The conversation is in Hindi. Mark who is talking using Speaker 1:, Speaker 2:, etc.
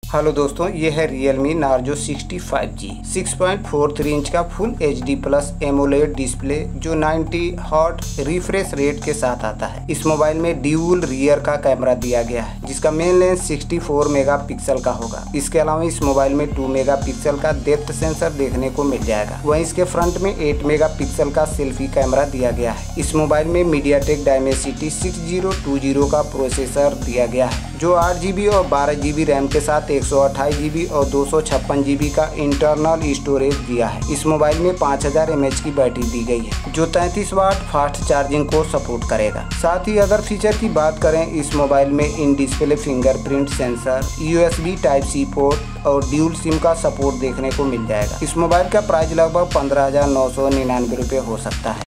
Speaker 1: हेलो दोस्तों, ये है Realme Narzo 65G 6.43 इंच का full HD plus AMOLED display जो 90 हर्ट्ज रिफ्रेश रेट के साथ आता है। इस मोबाइल में ड्यूल रियर का कैमरा दिया गया है जिसका मेन लेंस 64 मेगापिक्सल का होगा। इसके अलावा इस मोबाइल में 2 मेगापिक्सल का डेप्थ सेंसर देखने को मिल जाएगा। वहीं इसके फ्रंट में 8 मेगापिक्सल का सेल्फी कैमरा दिया गया है। इस मोबाइल में MediaTek Dimensity 6020 का प्रोसेसर दिया गया है जो 8GB और 12GB रैम के साथ 128GB और 256GB का इंटरनल स्टोरेज दिया है। इस मोबाइल में 5000 mAh की बैटरी दी गई है जो 33 वाट फास्ट चार्जिंग को सपोर्ट करेगा। साथ ही अगर फीचर की बात करें, इस मोबाइल में in display fingerprint sensor, USB Type-C port और ड्यूल सिम का सपोर्ट देखने को मिल जाएगा। इस मोबाइल का प्राइस लगभग 15,999 रुपये हो सकता है।